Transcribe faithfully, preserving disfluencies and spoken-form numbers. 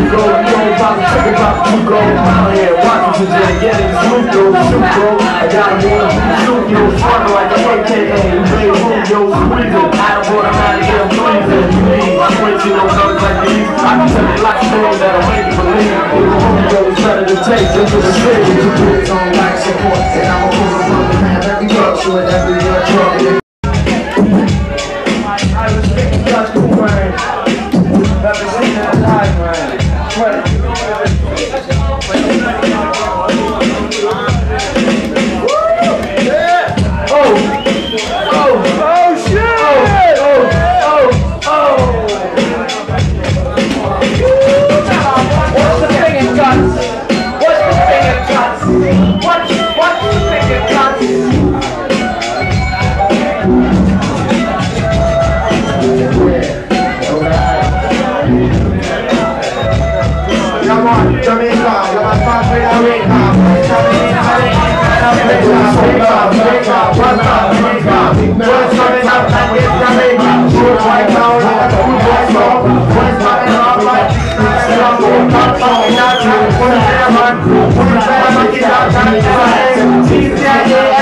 go, you don't pop, take it pop, you go. I'm here watching today, get it, shoot yo, shoot bro. I got a one, shoot yo, struggle like the A K A. You made room, yo, squeezing. Out of order, out of here, I'm freezing. You need my switching on colors like these. I can tell you lots of things that I'm waiting for me. Yo, it's better to take into the city. You do it on life support, and I'm a woman from the man. Every girl, she would every year, trouble. I was thinking such cool, man. Representing that life, man. Right. Yeah, yeah.